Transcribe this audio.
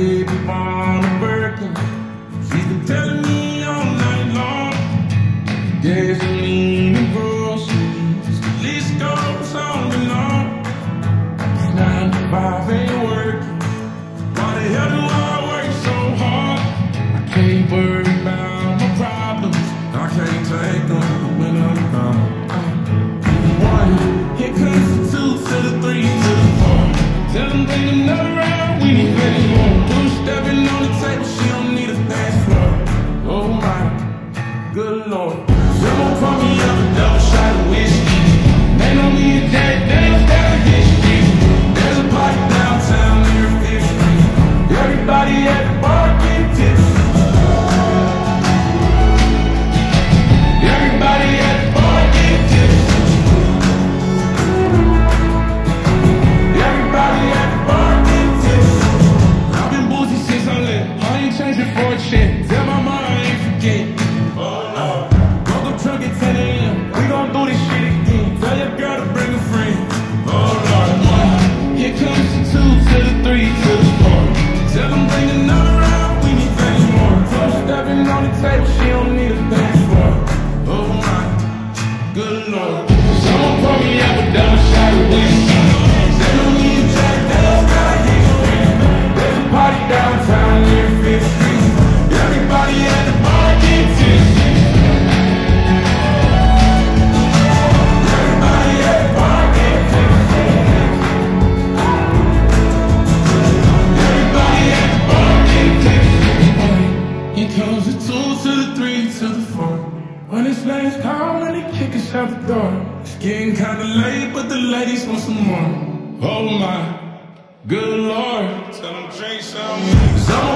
baby on a Birkin. She's been telling me all night long. Gasoline and groceries, the list goes on and on. 9 to 5 ain't working. Why the hell do I work so hard? I can't worry about my problems. I can't take them when I'm gone. 1, here comes the 2 to the 3 to the 4. Tell them bring another round, we need plenty more. 2 stepping on the table, she don't need a dance floor. Oh my, good Lord. Someone pour me up a double shot of whiskey. They know me and Jack Daniels down history. There's a party downtown near 5th Street. Everybody at the bar getting tipsy. Everybody at the bar getting tipsy. Everybody at the bar getting tipsy. I've been boozy since I left. I ain't changing for a check. Tell my mom I ain't forget. Drunk at 10 a.m. We gon' do this shit again. Tell your girl to bring a friend. Oh Lord, 1, here comes the 2 to the 3 to the 4. Tell them bring another round, we need things more. 2 stepping on the table, she don't need a dance floor. Oh my, good Lord. Someone pour me up a double shot of whiskey. They don't need a Jack Daniels down history. There's a party downtown near 5th Street. Everybody at the bar get tipsy. Comes the 2 to the 3 to the 4. When it's last call and they kick us out the door. It's getting kinda late, but the ladies want some more. Oh my, good Lord. Tell them drink some.